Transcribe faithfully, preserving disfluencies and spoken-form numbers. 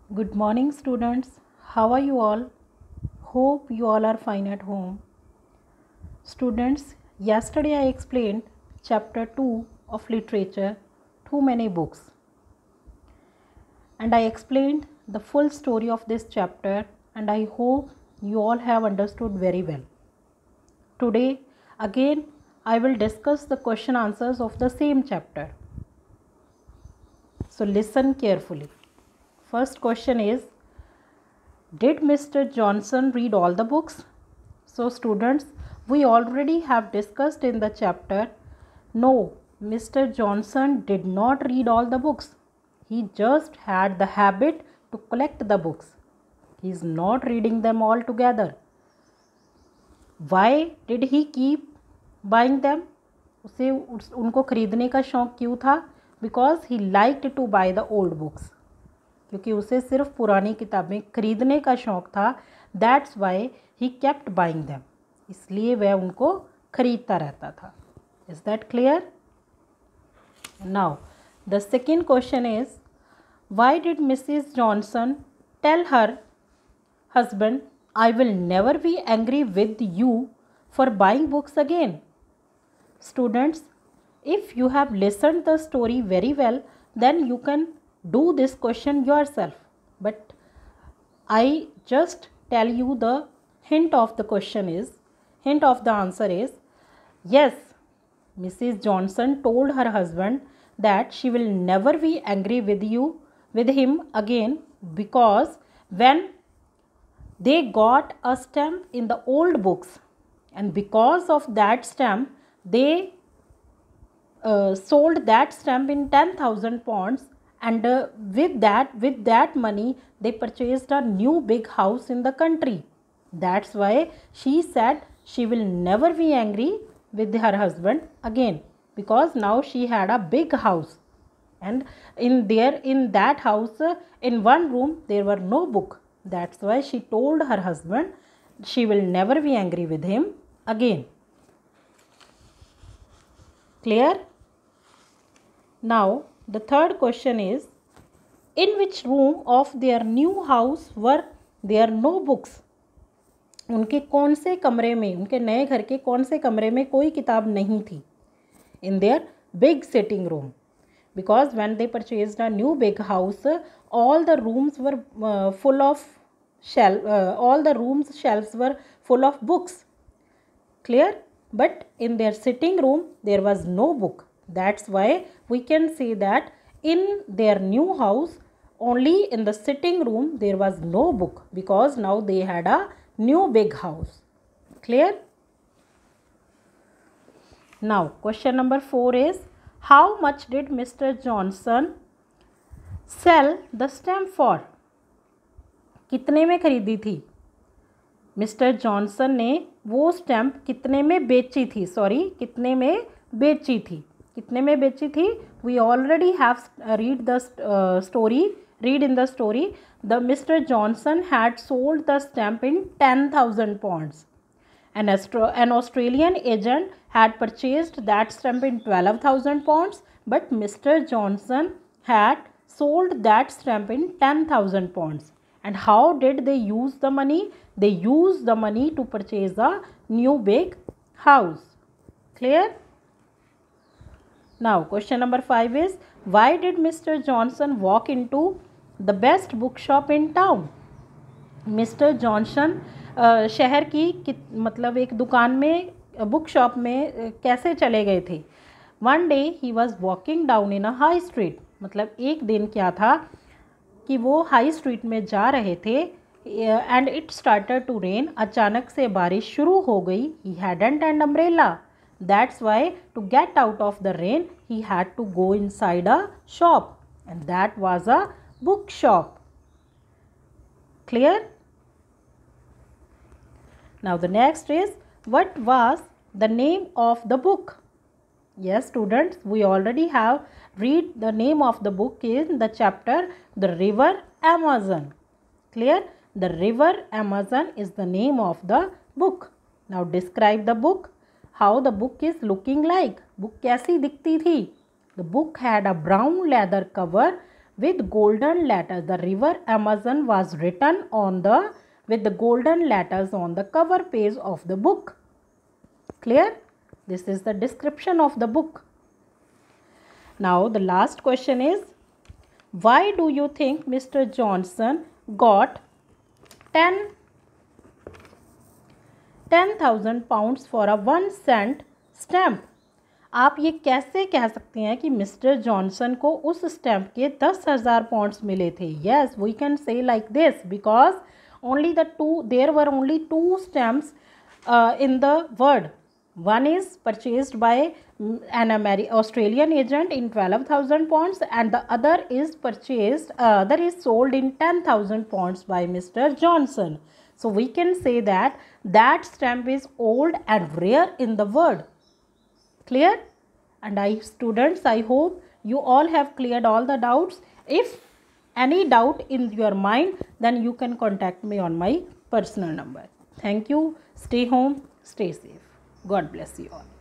Good morning, students. How are you all? Hope you all are fine at home. Students, yesterday I explained chapter two of literature, Too Many Books. And I explained the full story of this chapter, and I hope you all have understood very well. Today, again, I will discuss the question answers of the same chapter. So listen carefully. First question is, did Mister Johnson read all the books? So students, we already have discussed in the chapter, no, Mister Johnson did not read all the books. He just had the habit to collect the books. He is not reading them all together. Why did he keep buying them? उसे उनको खरीदने का शौक क्यों था? Because he liked to buy the old books. क्योंकि उसे सिर्फ पुरानी किताबें खरीदने का शौक था. That's why he kept buying them. इसलिए वह उनको खरीदता रहता था. Is that clear? Now the second question is, why did Mrs Johnson tell her husband, I will never be angry with you for buying books again? Students, if you have listened the story very well, then you can do this question yourself, but I just tell you the hint of the question is, hint of the answer is, yes, Missus Johnson told her husband that she will never be angry with you with him again, because when they got a stamp in the old books, and because of that stamp they Uh, sold that stamp in ten thousand pounds, and uh, with that with that money they purchased a new big house in the country. That's why she said she will never be angry with her husband again, because now she had a big house, and in there in that house uh, in one room there were no book. That's why she told her husband she will never be angry with him again. Clear? Now the third question is, in which room of their new house were there no books? उनके कौन से कमरे में, उनके नए घर के कौन से कमरे में कोई किताब नहीं थी? In their big sitting room, because when they purchased a new big house, all the rooms were uh, full of shelf, uh, all the rooms shelves were full of books. Clear? But in their sitting room there was no book. That's why we can say that in their new house, only in the sitting room there was no book, because now they had a new big house. Clear? Now question number four is, how much did Mister Johnson sell the stamp for? कितने में खरीदी थी? Mister Johnson ने वो stamp कितने में बेची थी? सॉरी, कितने में बेची थी? कितने में बेची थी? We already have read the story read in the story the mister Johnson had sold the stamp in ten thousand pounds, an an Australian agent had purchased that stamp in twelve thousand pounds, but mister Johnson had sold that stamp in ten thousand pounds. And how did they use the money? They used the money to purchase a new big house. Clear? Now question number five is, why did Mister Johnson walk into the best bookshop in town? Mister Johnson शहर की मतलब एक दुकान में, book shop में कैसे चले गए थे? One day he was walking down in a high street. मतलब एक दिन क्या था कि वो हाई स्ट्रीट में जा रहे थे, and it started to rain. अचानक से बारिश शुरू हो गई. He hadn't an umbrella. That's why to get out of the rain he had to go inside a shop, and that was a book shop. Clear? Now the next is, what was the name of the book? Yes students, we already have read the name of the book in the chapter The River Amazon. Clear? The River Amazon is the name of the book. Now describe the book. How the book is looking like? Book कैसी दिखती थी? The book had a brown leather cover with golden letters. The river Amazon was written on the with the golden letters on the cover page of the book. Clear? This is the description of the book. Now the last question is, why do you think Mister Johnson got ten thousand pounds for a one cent stamp? आप ये कैसे कह सकते हैं कि mister Johnson को उस stamp के दस हज़ार पाउंड्स मिले थे? Yes, we can say like this because only the two there were only two stamps in the world. One is purchased by an American Australian agent in twelve thousand pounds, and the other is purchased, uh, other is sold in ten thousand pounds by Mister Johnson. So we can say that that stamp is old and rare in the world. Clear? And I students, I hope you all have cleared all the doubts. If any doubt in your mind, then you can contact me on my personal number. Thank you. Stay home. Stay safe. God bless you all.